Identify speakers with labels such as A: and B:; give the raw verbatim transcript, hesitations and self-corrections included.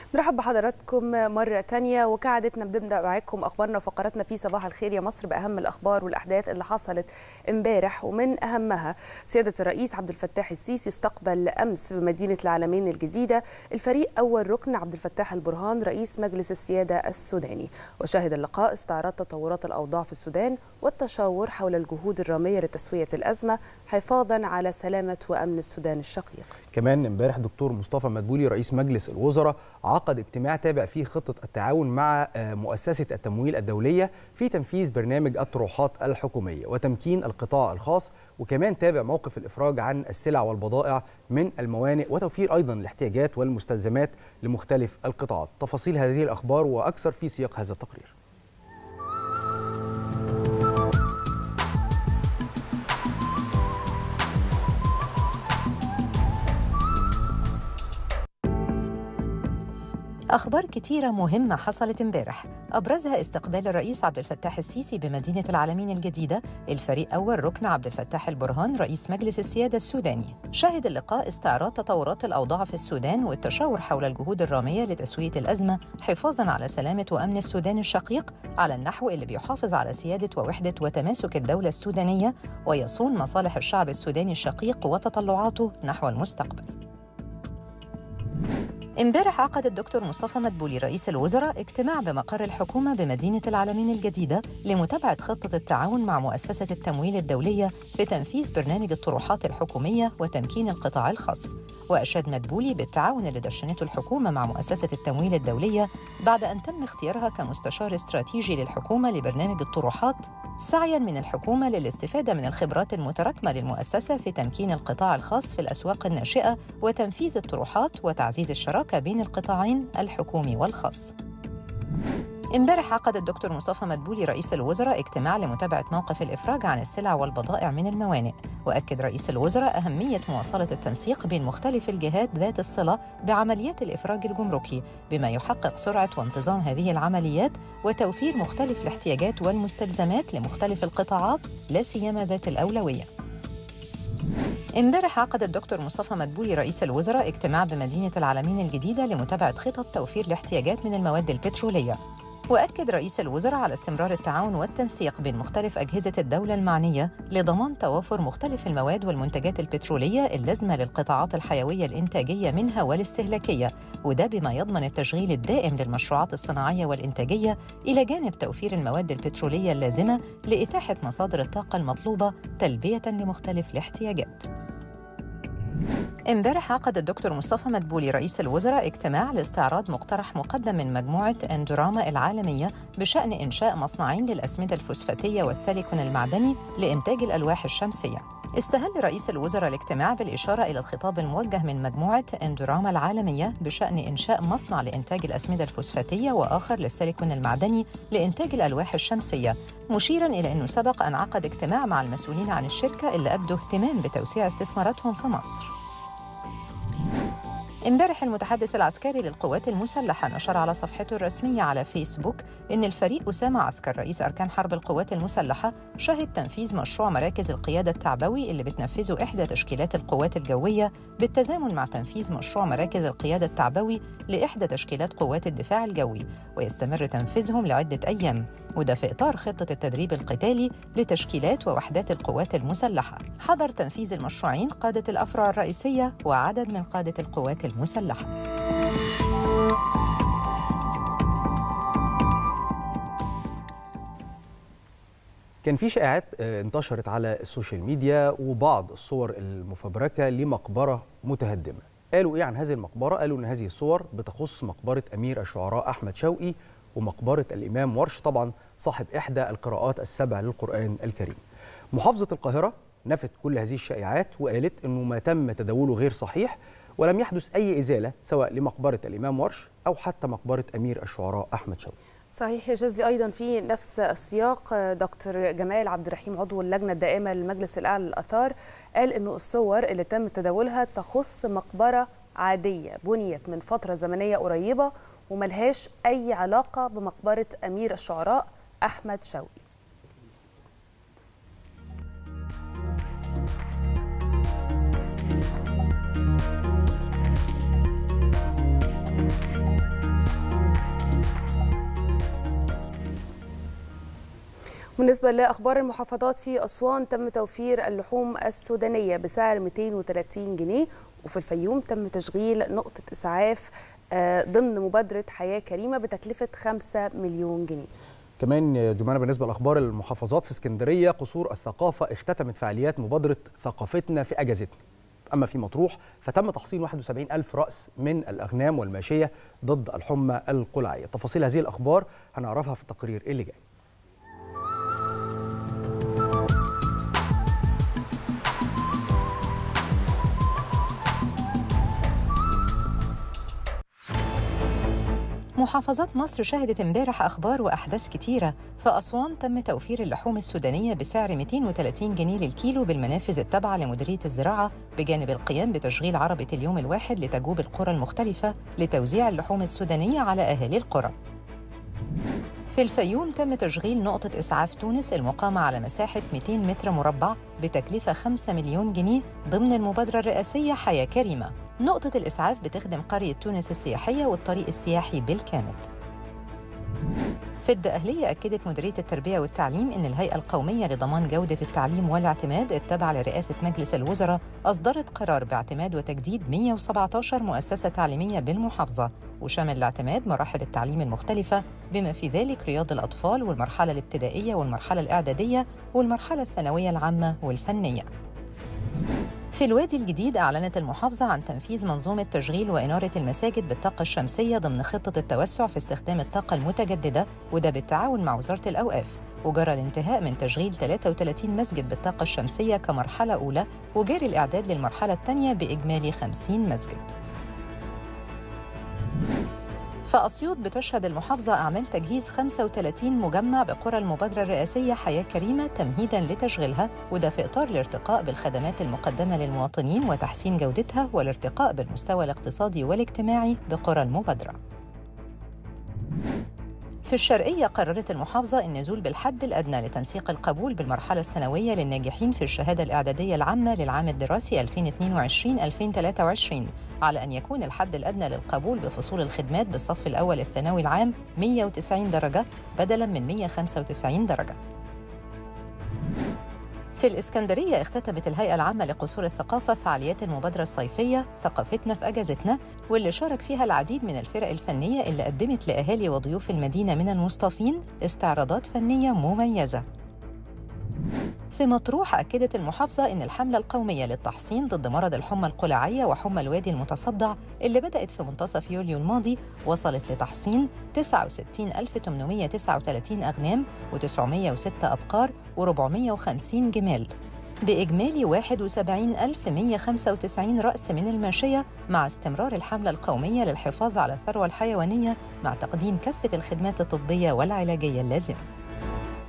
A: نرحب بحضراتكم مرة تانية، وكعادتنا بنبدأ معاكم أخبارنا وفقراتنا في صباح الخير يا مصر بأهم الأخبار والأحداث اللي حصلت امبارح. ومن أهمها سيادة الرئيس عبد الفتاح السيسي استقبل أمس بمدينة العلمين الجديدة الفريق أول ركن عبد الفتاح البرهان رئيس مجلس السيادة السوداني، وشهد اللقاء استعراض تطورات الأوضاع في السودان والتشاور حول الجهود الرامية لتسوية الأزمة حفاظا على سلامة وأمن السودان الشقيق.
B: كمان امبارح دكتور مصطفى مدبولي رئيس مجلس الوزراء عقد اجتماع تابع فيه خطة التعاون مع مؤسسة التمويل الدولية في تنفيذ برنامج الطروحات الحكومية وتمكين القطاع الخاص، وكمان تابع موقف الإفراج عن السلع والبضائع من الموانئ وتوفير أيضا الاحتياجات والمستلزمات لمختلف القطاعات. تفاصيل هذه الأخبار وأكثر في سياق هذا التقرير.
C: أخبار كتيرة مهمة حصلت امبارح، أبرزها استقبال الرئيس عبد الفتاح السيسي بمدينة العلمين الجديدة الفريق أول ركن عبد الفتاح البرهان رئيس مجلس السيادة السوداني. شهد اللقاء استعراض تطورات الأوضاع في السودان والتشاور حول الجهود الرامية لتسوية الأزمة حفاظاً على سلامة وأمن السودان الشقيق على النحو اللي بيحافظ على سيادة ووحدة وتماسك الدولة السودانية ويصون مصالح الشعب السوداني الشقيق وتطلعاته نحو المستقبل. امبارح عقد الدكتور مصطفى مدبولي رئيس الوزراء اجتماع بمقر الحكومة بمدينة العلمين الجديدة لمتابعة خطة التعاون مع مؤسسة التمويل الدولية في تنفيذ برنامج الطروحات الحكومية وتمكين القطاع الخاص. وأشاد مدبولي بالتعاون اللي دشنته الحكومة مع مؤسسة التمويل الدولية بعد أن تم اختيارها كمستشار استراتيجي للحكومة لبرنامج الطروحات، سعياً من الحكومة للاستفادة من الخبرات المتراكمة للمؤسسة في تمكين القطاع الخاص في الأسواق الناشئة وتنفيذ الطروحات وتعزيز الشراكة بين القطاعين الحكومي والخاص. امبارح عقد الدكتور مصطفى مدبولي رئيس الوزراء اجتماع لمتابعة موقف الإفراج عن السلع والبضائع من الموانئ، وأكد رئيس الوزراء أهمية مواصلة التنسيق بين مختلف الجهات ذات الصلة بعمليات الإفراج الجمركي بما يحقق سرعة وانتظام هذه العمليات وتوفير مختلف الاحتياجات والمستلزمات لمختلف القطاعات لا سيما ذات الأولوية. امبارح عقد الدكتور مصطفى مدبولي رئيس الوزراء اجتماع بمدينة العلمين الجديدة لمتابعة خطط توفير الاحتياجات من المواد البترولية، وأكد رئيس الوزراء على استمرار التعاون والتنسيق بين مختلف أجهزة الدولة المعنية لضمان توافر مختلف المواد والمنتجات البترولية اللازمة للقطاعات الحيوية الإنتاجية منها والاستهلاكية، وده بما يضمن التشغيل الدائم للمشروعات الصناعية والإنتاجية إلى جانب توفير المواد البترولية اللازمة لإتاحة مصادر الطاقة المطلوبة تلبية لمختلف الاحتياجات. امبارح عقد الدكتور مصطفى مدبولي رئيس الوزراء اجتماع لاستعراض مقترح مقدم من مجموعة اندوراما العالمية بشأن إنشاء مصنعين للأسمدة الفوسفاتية والسيليكون المعدني لإنتاج الألواح الشمسية. استهل رئيس الوزراء الاجتماع بالإشارة إلى الخطاب الموجه من مجموعة اندوراما العالمية بشأن إنشاء مصنع لإنتاج الأسمدة الفوسفاتية وآخر للسيليكون المعدني لإنتاج الألواح الشمسية، مشيراً إلى أنه سبق أن عقد اجتماع مع المسؤولين عن الشركة اللي أبدوا اهتمام بتوسيع استثماراتهم في مصر. امبارح المتحدث العسكري للقوات المسلحة نشر على صفحته الرسمية على فيسبوك إن الفريق أسامة عسكر رئيس أركان حرب القوات المسلحة شهد تنفيذ مشروع مراكز القيادة التعبوي اللي بتنفذه إحدى تشكيلات القوات الجوية بالتزامن مع تنفيذ مشروع مراكز القيادة التعبوي لإحدى تشكيلات قوات الدفاع الجوي، ويستمر تنفيذهم لعدة أيام، وده في إطار خطة التدريب القتالي لتشكيلات ووحدات القوات المسلحة. حضر تنفيذ المشروعين قادة الأفرع الرئيسية وعدد من قادة القوات المسلحة.
B: كان في شائعات انتشرت على السوشيال ميديا وبعض الصور المفبركة لمقبرة متهدمة. قالوا إيه عن هذه المقبرة؟ قالوا إن هذه الصور بتخص مقبرة أمير الشعراء أحمد شوقي ومقبرة الإمام ورش، طبعا صاحب إحدى القراءات السبع للقرآن الكريم. محافظة القاهرة نفت كل هذه الشائعات وقالت إنه ما تم تداوله غير صحيح ولم يحدث أي إزالة سواء لمقبرة الإمام ورش أو حتى مقبرة أمير الشعراء أحمد شوقي.
A: صحيح يا جزلي. أيضا في نفس السياق دكتور جمال عبد الرحيم عضو اللجنة الدائمة للمجلس الأعلى للآثار قال إنه الصور اللي تم تداولها تخص مقبرة عادية بنيت من فترة زمنية قريبة وملهاش أي علاقة بمقبرة أمير الشعراء أحمد شوقي. بالنسبة لأخبار المحافظات، في أسوان تم توفير اللحوم السودانية بسعر مئتين وثلاثين جنيه، وفي الفيوم تم تشغيل نقطة إسعاف ضمن مبادرة حياة كريمة بتكلفة خمسة مليون جنيه.
B: كمان جمانة بالنسبة لأخبار المحافظات، في اسكندرية قصور الثقافة اختتمت فعاليات مبادرة ثقافتنا في أجازتنا. أما في مطروح فتم تحصين واحد وسبعين ألف رأس من الأغنام والماشية ضد الحمى القلعية. تفاصيل هذه الأخبار هنعرفها في التقرير اللي جاي.
C: محافظات مصر شهدت امبارح أخبار وأحداث كتيرة. في أسوان تم توفير اللحوم السودانية بسعر مئتين وثلاثين جنيه للكيلو بالمنافذ التابعة لمديرية الزراعة، بجانب القيام بتشغيل عربة اليوم الواحد لتجوب القرى المختلفة لتوزيع اللحوم السودانية على أهالي القرى. في الفيوم تم تشغيل نقطة إسعاف تونس المقامة على مساحة مئتين متر مربع بتكلفة خمسة مليون جنيه ضمن المبادرة الرئاسية حياة كريمة. نقطة الإسعاف بتخدم قرية تونس السياحية والطريق السياحي بالكامل. في الدقهلية أكدت مديرية التربية والتعليم أن الهيئة القومية لضمان جودة التعليم والاعتماد التابعة لرئاسة مجلس الوزراء أصدرت قرار باعتماد وتجديد مئة وسبعة عشر مؤسسة تعليمية بالمحافظة، وشمل الاعتماد مراحل التعليم المختلفة بما في ذلك رياض الأطفال والمرحلة الابتدائية والمرحلة الإعدادية والمرحلة الثانوية العامة والفنية. في الوادي الجديد أعلنت المحافظة عن تنفيذ منظومة تشغيل وإنارة المساجد بالطاقة الشمسية ضمن خطة التوسع في استخدام الطاقة المتجددة، وده بالتعاون مع وزارة الأوقاف. وجرى الانتهاء من تشغيل ثلاثة وثلاثين مسجد بالطاقة الشمسية كمرحلة أولى، وجاري الإعداد للمرحلة الثانية بإجمالي خمسين مسجد. فأسيوط بتشهد المحافظة أعمال تجهيز خمسة وثلاثين مجمع بقرى المبادرة الرئاسية حياة كريمة تمهيداً لتشغيلها، وده في إطار الارتقاء بالخدمات المقدمة للمواطنين وتحسين جودتها والارتقاء بالمستوى الاقتصادي والاجتماعي بقرى المبادرة. في الشرقية قررت المحافظة النزول بالحد الأدنى لتنسيق القبول بالمرحلة الثانوية للناجحين في الشهادة الإعدادية العامة للعام الدراسي ألفين واثنين وعشرين ألفين وثلاثة وعشرين، على أن يكون الحد الأدنى للقبول بفصول الخدمات بالصف الأول الثانوي العام مئة وتسعين درجة بدلاً من مئة وخمسة وتسعين درجة. في الإسكندرية اختتمت الهيئة العامة لقصور الثقافة فعاليات المبادرة الصيفية ثقافتنا في أجازتنا، واللي شارك فيها العديد من الفرق الفنية اللي قدمت لأهالي وضيوف المدينة من المصطافين استعراضات فنية مميزة. في مطروح أكدت المحافظة أن الحملة القومية للتحصين ضد مرض الحمى القلعية وحمى الوادي المتصدع اللي بدأت في منتصف يوليو الماضي وصلت لتحصين تسعة وستين ألف وثمانمئة وتسعة وثلاثين أغنام وتسعمئة وستة أبقار وأربعمئة وخمسين جمال، بإجمالي واحد وسبعين ألف ومئة وخمسة وتسعين رأس من الماشية، مع استمرار الحملة القومية للحفاظ على الثروة الحيوانية مع تقديم كافة الخدمات الطبية والعلاجية اللازمة.